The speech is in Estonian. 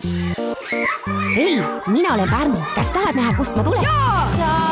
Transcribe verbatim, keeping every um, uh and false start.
hei, mina olen Pärnu, kas tahad näha, kust ma tulen? Sa